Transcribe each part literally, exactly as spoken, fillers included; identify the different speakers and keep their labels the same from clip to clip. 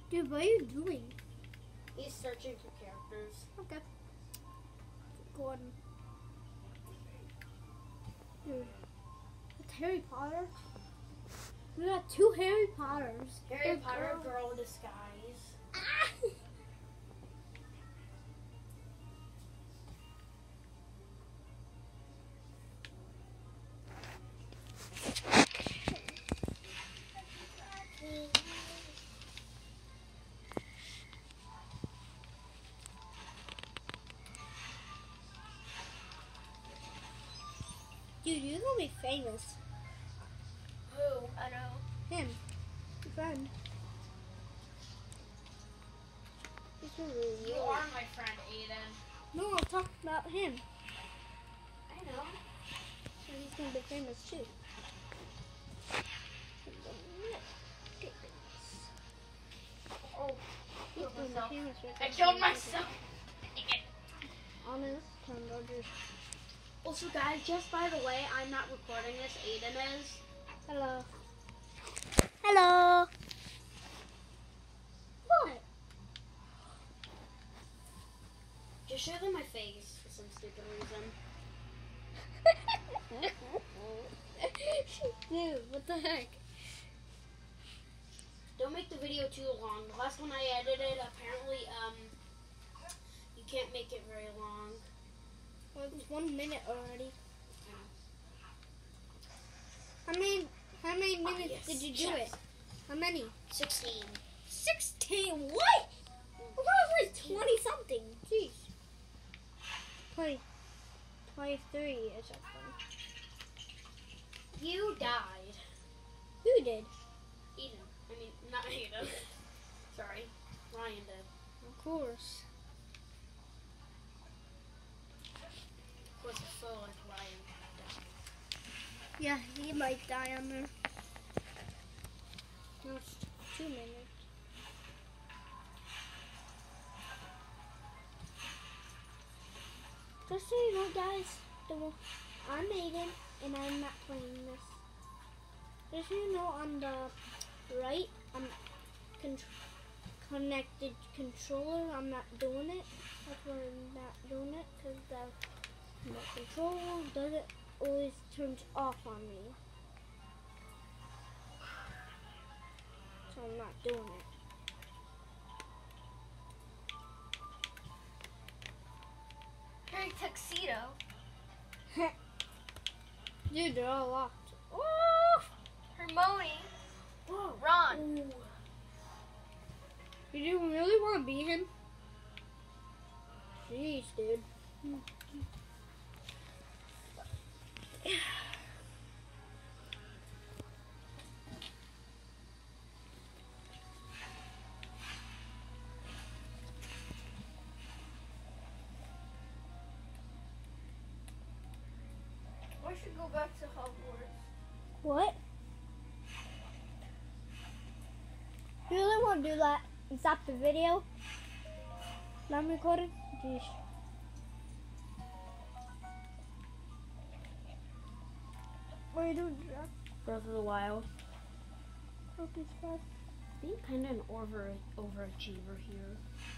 Speaker 1: Dude, what are you doing?
Speaker 2: He's searching for characters.
Speaker 1: Okay. Go on. Dude, it's Harry Potter. We got two Harry Potters.
Speaker 2: Harry
Speaker 1: The
Speaker 2: Potter,
Speaker 1: girl-
Speaker 2: girl in disguise.
Speaker 1: Ah! Dude, you're gonna be famous.
Speaker 2: Who?
Speaker 3: I know.
Speaker 1: Him. Your friend. He's really
Speaker 2: You
Speaker 1: weird.
Speaker 2: are my friend, Aiden.
Speaker 1: No, I'm talking about him.
Speaker 2: I know.
Speaker 1: So he's gonna be famous too.
Speaker 2: Oh,
Speaker 1: He's
Speaker 2: killed
Speaker 1: gonna be
Speaker 2: myself.
Speaker 1: famous right
Speaker 2: I
Speaker 1: now.
Speaker 2: killed myself.
Speaker 1: On his turn, Rogers.
Speaker 2: Also, guys, just by the way, I'm not recording this. Aiden is.
Speaker 1: Hello. Hello. What?
Speaker 2: Just show them my face for some stupid reason.
Speaker 1: Dude, what the heck?
Speaker 2: Don't make the video too long. The last one I edited, apparently, um, you can't make it very long.
Speaker 1: Well, it's one minute already. How many? How many minutes
Speaker 2: yes,
Speaker 1: did you do
Speaker 2: yes.
Speaker 1: it? How many?
Speaker 2: sixteen.
Speaker 1: Sixteen. What? I thought it was twenty something. Jeez. Twenty. Twenty-three or something.
Speaker 2: You died.
Speaker 1: Who did?
Speaker 2: Eden. I mean, not Aiden. Sorry. Ryan did.
Speaker 1: Of course.
Speaker 2: Of course, I feel like Ryan died.
Speaker 1: Yeah, he might die on there. No, it's two minutes. Just so you know, guys, the, I'm Aiden, and I'm not playing this. Just so you know, on the right, I'm con- connected controller. I'm not doing it. That's why I'm not doing it, because the, the controller doesn't always turns off on me. So I'm not doing it.
Speaker 3: Harry Tuxedo.
Speaker 1: Dude, they're all locked.
Speaker 3: Ooh! Hermione.
Speaker 2: Whoa.
Speaker 3: Ron.
Speaker 2: Ooh.
Speaker 1: Did you really want to be him? Jeez, dude.
Speaker 3: I should go back to Hogwarts.
Speaker 1: What? You really want to do that and stop the video? I'm recording? Jeez. What are you doing, Jack?
Speaker 2: Breath of the Wild.
Speaker 1: Hope he's fast.
Speaker 2: Being kind of an over overachiever here.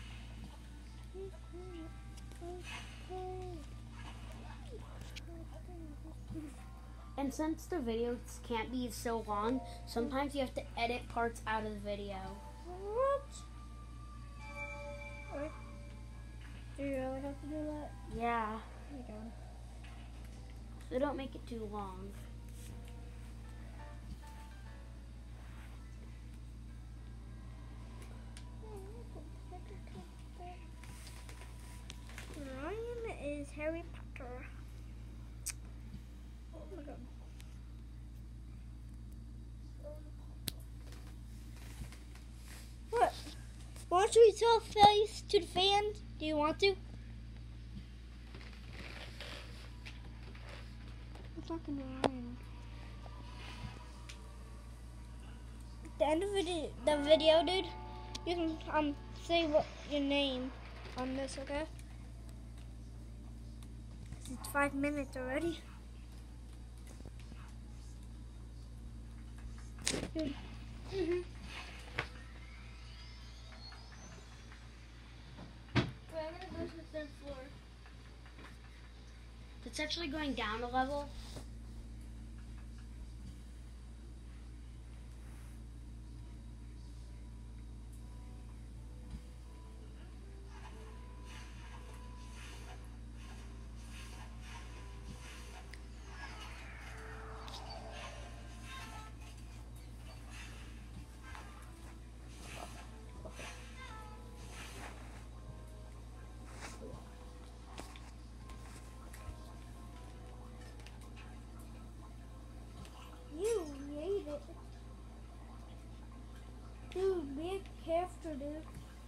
Speaker 2: And since the videos can't be so long, sometimes you have to edit parts out of the video.
Speaker 1: What? What? Do you really have to do that?
Speaker 2: Yeah.
Speaker 1: Oh my god.
Speaker 2: So don't make it too long.
Speaker 1: Ryan is Harry Potter. Oh my god. What? Why don't you tell face to the fans? Do you want to? I'm talking to Ryan. At the end of it, the video, dude, you can um say what your name on this, okay? It's five minutes already. Dude. Mm-hmm.
Speaker 2: It's actually going down a level.
Speaker 1: You made it. Dude, be careful, dude.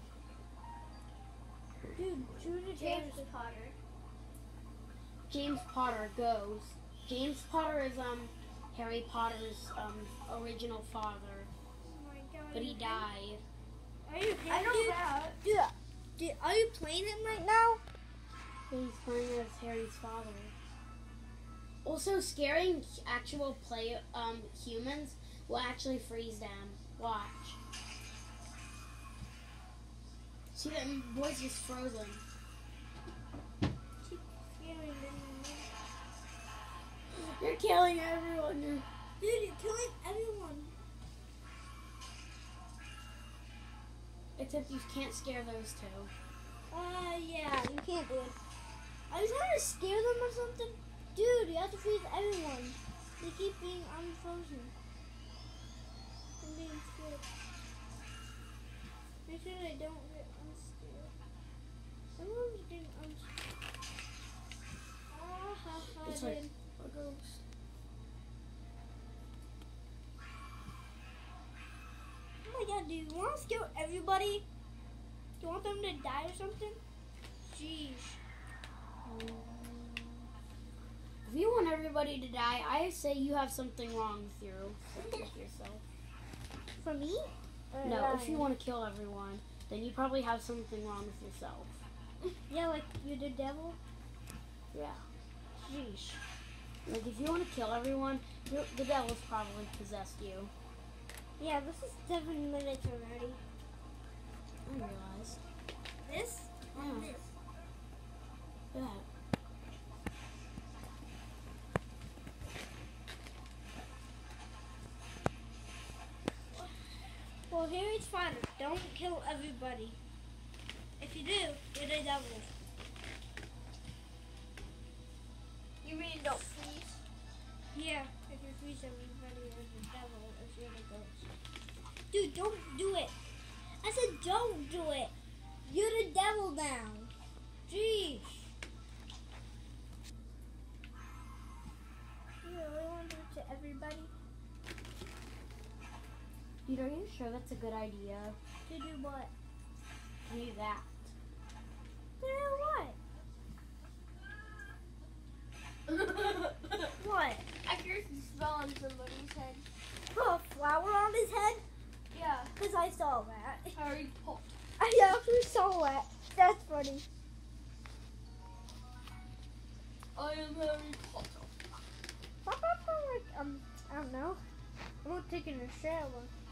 Speaker 1: Dude, shoot it.
Speaker 3: James Potter.
Speaker 2: James Potter goes. James Potter is um Harry Potter's um original father,
Speaker 1: Oh my god.
Speaker 2: but he died.
Speaker 1: Are you
Speaker 3: I know
Speaker 1: dude,
Speaker 3: that.
Speaker 1: dude, dude, are you playing him right now?
Speaker 2: He's playing as Harry's father. Also, scaring actual play um humans will actually freeze them. Watch. See that voice is frozen.
Speaker 1: Keep scaring them.
Speaker 2: You're killing everyone.
Speaker 1: Dude, you're killing everyone.
Speaker 2: Except you can't scare those two.
Speaker 1: Uh, yeah, you can't do it. Are you trying to scare them or something? Dude, you have to freeze everyone. They keep being unfrozen. I'm being scared. Make sure they don't get unscared. Everyone's getting unscared. Ah, ha, ha,
Speaker 2: It's like
Speaker 1: dude.
Speaker 2: a ghost.
Speaker 1: Oh my god, do you want to scare everybody? Do you want them to die or something? Jeez.
Speaker 2: If you want everybody to die, I say you have something wrong with your with yourself.
Speaker 1: For me? Or
Speaker 2: No, if you
Speaker 1: Ryan?
Speaker 2: want to kill everyone, then you probably have something wrong with yourself.
Speaker 1: Yeah, like you're the devil?
Speaker 2: Yeah.
Speaker 1: Jeez.
Speaker 2: Like if you want to kill everyone, you the devil's probably possessed you.
Speaker 1: Yeah, this is seven minutes already.
Speaker 2: I realized.
Speaker 1: This?
Speaker 2: Yeah.
Speaker 1: This.
Speaker 2: Yeah.
Speaker 1: Well, here it's fine. Don't kill everybody. If you do, you're the devil.
Speaker 3: You mean don't freeze?
Speaker 1: Yeah, if you freeze everybody, you're the devil. If you're the ghost. Dude, don't do it. I said don't do it. You're the devil now. Jeez. You really want to do it to everybody?
Speaker 2: Dude, are you sure that's a good idea?
Speaker 1: To do what?
Speaker 2: To do that.
Speaker 1: To do what? What?
Speaker 3: I hear some smell on somebody's head.
Speaker 1: Put a flower on his head?
Speaker 3: Yeah.
Speaker 1: Because I saw that.
Speaker 3: Harry Potter.
Speaker 1: I actually saw that. That's funny.
Speaker 3: I am Harry Potter.
Speaker 1: Pop up for like, um, I don't know. I'm not taking a shower.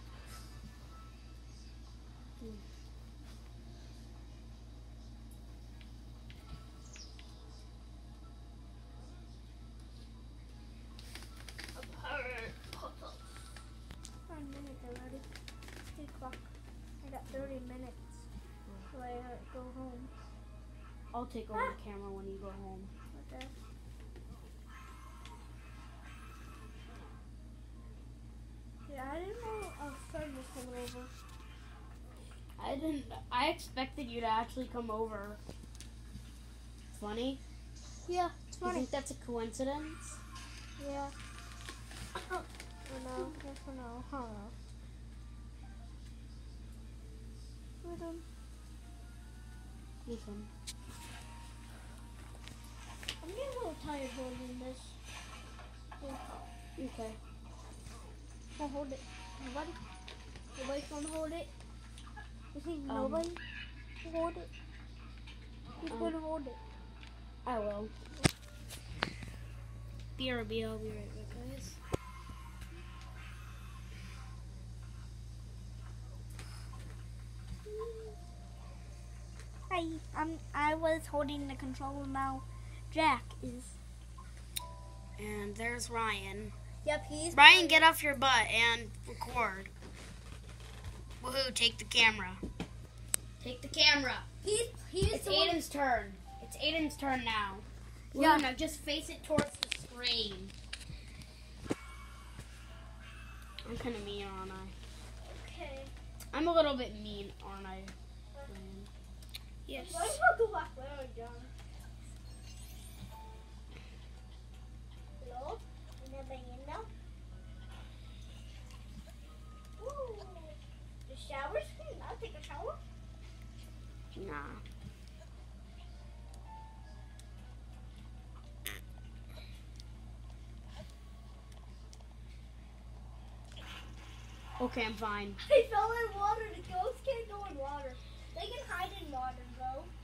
Speaker 3: I'm Harry Potter.
Speaker 1: Five minutes already. Three o'clock. I got thirty minutes. So I uh, go home.
Speaker 2: I'll take over the camera when you go home.
Speaker 1: Okay. Yeah, I didn't know a friend was coming over.
Speaker 2: I didn't. I expected you to actually come over. Funny.
Speaker 1: Yeah, it's
Speaker 2: You
Speaker 1: funny.
Speaker 2: think that's a coincidence?
Speaker 1: Yeah. I know. Yes or no? I don't know. Rhythm.
Speaker 2: Ethan.
Speaker 1: I'm getting a little tired holding this.
Speaker 2: Okay.
Speaker 1: I'll hold it. Nobody? Nobody's gonna hold it? You think
Speaker 2: Um,
Speaker 1: nobody will hold it? Who's
Speaker 2: um,
Speaker 1: gonna hold it?
Speaker 2: I will. B R B. I'll be right back, guys.
Speaker 1: Hi, I'm, I was holding the controller now. Jack is
Speaker 2: And there's Ryan.
Speaker 1: Yep, he's.
Speaker 2: Ryan, get off your butt and record. Woohoo, take the camera. Take the camera.
Speaker 1: He's. He's
Speaker 2: It's
Speaker 1: the one-
Speaker 2: Aiden's turn. It's Aiden's turn now.
Speaker 1: Yeah.
Speaker 2: Luna, just face it towards the screen. I'm kind of mean, aren't I?
Speaker 1: Okay.
Speaker 2: I'm a little bit mean, aren't I? Yes.
Speaker 1: Why don't I go back where I'm done? Hello? Anybody in now? Ooh. The shower screen? I'll take a shower.
Speaker 2: Nah. Okay, I'm fine.
Speaker 1: I fell in water. The ghosts can't go in water. They can hide in water, though.